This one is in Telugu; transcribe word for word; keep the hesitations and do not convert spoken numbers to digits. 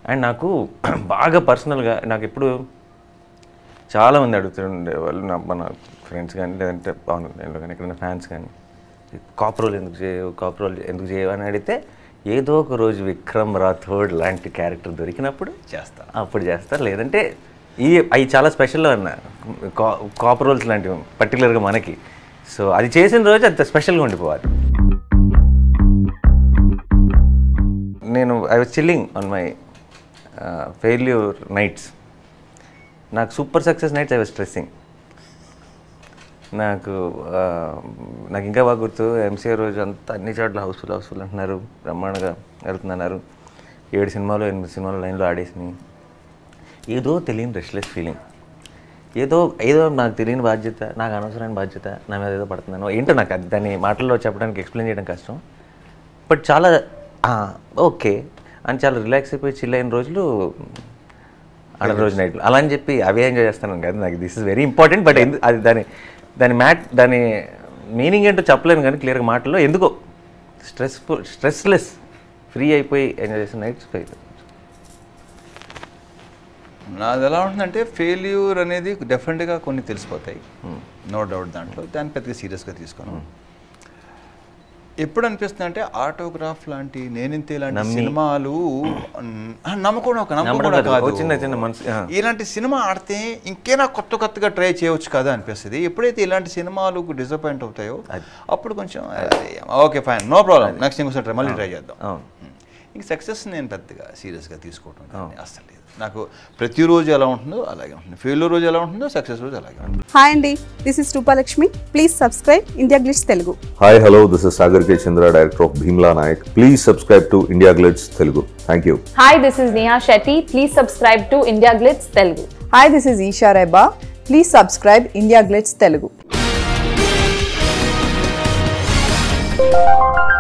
అండ్ నాకు బాగా పర్సనల్గా నాకు ఎప్పుడు చాలామంది అడుగుతుండే వాళ్ళు నా మన ఫ్రెండ్స్ కానీ లేదంటే పవన్ కళ్యాణ్లో కానీ ఎక్కడైనా ఫ్యాన్స్ కానీ కాప్ రోల్ ఎందుకు చేయవు కాప్ రోల్ ఎందుకు చేయవు అని అడిగితే ఏదో ఒక రోజు విక్రమ్ రాథోడ్ లాంటి క్యారెక్టర్ దొరికినప్పుడు చేస్తా అప్పుడు చేస్తారు. లేదంటే ఈ అవి చాలా స్పెషల్ అన్న కా కాప్ రోల్స్ లాంటివి పర్టికులర్గా మనకి. సో అది చేసిన రోజు అంత స్పెషల్గా ఉండిపోవాలి. నేను I was chilling on my failure nights. నాకు super success nights I was stressing. నాకు నాకు ఇంకా బాగా గుర్తు ఎంసీఏ రోజు అంతా అన్ని చోట్ల హౌస్ఫుల్ హౌస్ఫుల్ అంటున్నారు, బ్రహ్మాండంగా వెళ్తున్నారు. ఏడు సినిమాలు ఎనిమిది సినిమాలు లైన్లో ఆడేసినాయి. ఏదో తెలియని రెస్ట్లెస్ ఫీలింగ్, ఏదో ఏదో నాకు తెలియని బాధ్యత, నాకు అనవసరమైన బాధ్యత నా మీద ఏదో పడుతున్నాను ఏంటో నాకు అది దాన్ని మాటల్లో చెప్పడానికి ఎక్స్ప్లెయిన్ చేయడం కష్టం. బట్ చాలా ఓకే అని చాలా రిలాక్స్ అయిపోయి చిల్ అయిన రోజులు ఆడ రోజు నైట్లు. అలా అని చెప్పి అవే ఎంజాయ్ చేస్తాను కదా, నాకు this is very important. But ఎందు అది దాని దాని మ్యాట్ దాని మీనింగ్ ఏంటో చెప్పలేను కానీ క్లియర్గా మాటల్లో ఎందుకో స్ట్రెస్ఫుల్ స్ట్రెస్లెస్ ఫ్రీ అయిపోయి ఎంజాయ్ చేసిన నైట్స్. నాది ఎలా ఉంటుందంటే ఫెయిల్యూర్ అనేది డెఫినెట్గా కొన్ని తెలిసిపోతాయి, నో డౌట్. దాంట్లో దాన్ని పెద్దగా సీరియస్గా తీసుకోను. ఎప్పుడు అనిపిస్తుంది అంటే ఆటోగ్రాఫ్ లాంటి, నేనింతే లాంటి సినిమాలు నమ్మకం ఒక నమ్మకం కాదు, ఇలాంటి సినిమా ఆడితే ఇంకేనా కొత్త కొత్తగా ట్రై చేయవచ్చు కదా అనిపిస్తుంది. ఎప్పుడైతే ఇలాంటి సినిమాలు డిసప్పాయింట్ అవుతాయో అప్పుడు కొంచెం okay fine no problem next ఇంకోసారి ట్రై మళ్ళీ ట్రై చేద్దాం. ఇంక సక్సెస్ నేను పెద్దగా సీరియస్గా తీసుకోవటం అసలు లేదు. నాకు ప్రతిరోజు ఎలా ఉంటుందో అలాగే ఉంటుంది, ఫెయిల్యూర్ రోజు ఎలా ఉంటుందో సక్సెస్ రోజు అలాగే ఉంటుంది. హాయ్ అండి, this is Rupalakshmi. Please subscribe India Glitz Telugu. Hi hello, this is Sagar K Chandra, director of Bheemla Nayak. Please subscribe to India Glitz Telugu. Thank you. Hi, this is Neha Shetty. Please subscribe to India Glitz Telugu. Hi, this is Eesha Rebba. Please subscribe India Glitz Telugu.